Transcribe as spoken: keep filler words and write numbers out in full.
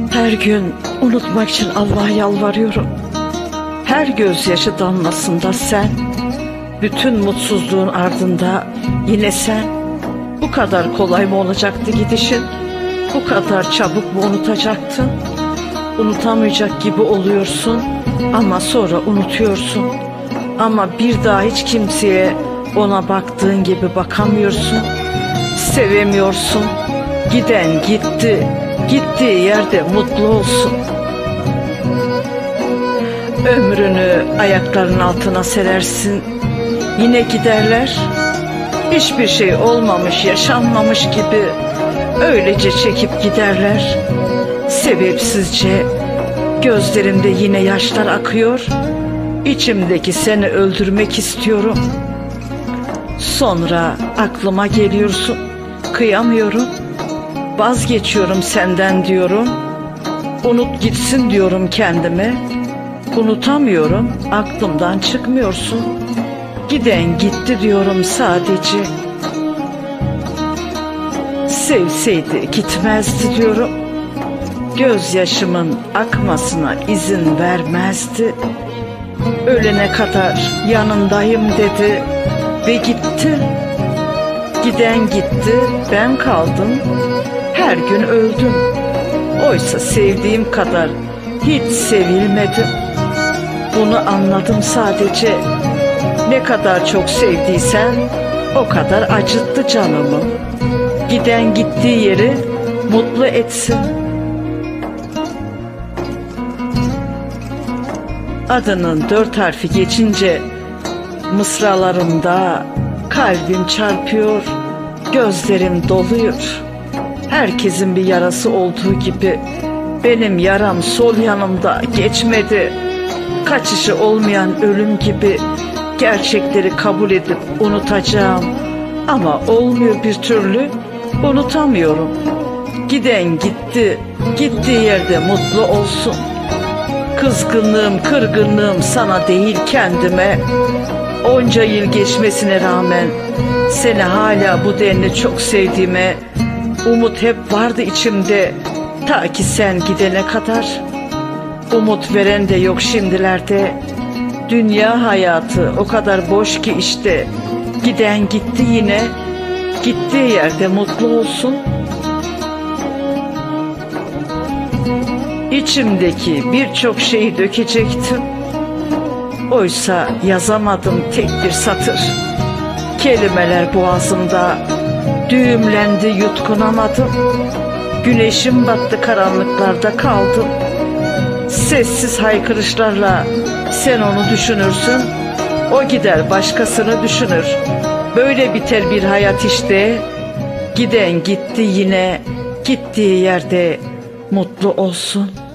Her gün unutmak için Allah'a yalvarıyorum. Her gözyaşı damlasında sen, bütün mutsuzluğun ardında yine sen. Bu kadar kolay mı olacaktı gidişin? Bu kadar çabuk mu unutacaktın? Unutamayacak gibi oluyorsun ama sonra unutuyorsun. Ama bir daha hiç kimseye ona baktığın gibi bakamıyorsun. Sevemiyorsun. Giden gitti. Gittiği yerde mutlu olsun. Ömrünü ayaklarının altına serersin. Yine giderler. Hiçbir şey olmamış, yaşanmamış gibi öylece çekip giderler. Sebepsizce gözlerimde yine yaşlar akıyor. İçimdeki seni öldürmek istiyorum. Sonra aklıma geliyorsun. Kıyamıyorum. Vazgeçiyorum senden diyorum. Unut gitsin diyorum kendime. Unutamıyorum, aklımdan çıkmıyorsun. Giden gitti diyorum sadece. Sevseydi gitmezdi diyorum. Gözyaşımın akmasına izin vermezdi. Ölene kadar yanındayım dedi ve gitti. Giden gitti, ben kaldım. Her gün öldüm. Oysa sevdiğim kadar hiç sevilmedim. Bunu anladım sadece. Ne kadar çok sevdiysen o kadar acıttı canımı. Giden gittiği yeri mutlu etsin. Adının dört harfi geçince mısralarımda kalbim çarpıyor, gözlerim doluyor. Herkesin bir yarası olduğu gibi benim yaram sol yanımda geçmedi. Kaçışı olmayan ölüm gibi gerçekleri kabul edip unutacağım. Ama olmuyor bir türlü, unutamıyorum. Giden gitti, gittiği yerde mutlu olsun. Kızgınlığım, kırgınlığım sana değil kendime. Onca yıl geçmesine rağmen seni hala bu denli çok sevdiğime umut hep vardı içimde, ta ki sen gidene kadar. Umut veren de yok şimdilerde. Dünya hayatı o kadar boş ki işte. Giden gitti yine. Gittiği yerde mutlu olsun. İçimdeki birçok şeyi dökecektim. Oysa yazamadım tek bir satır. Kelimeler boğazımda düğümlendi, yutkunamadım. Güneşim battı, karanlıklarda kaldım. Sessiz haykırışlarla sen onu düşünürsün, o gider başkasını düşünür. Böyle biter bir hayat işte. Giden gitti yine, gittiği yerde mutlu olsun.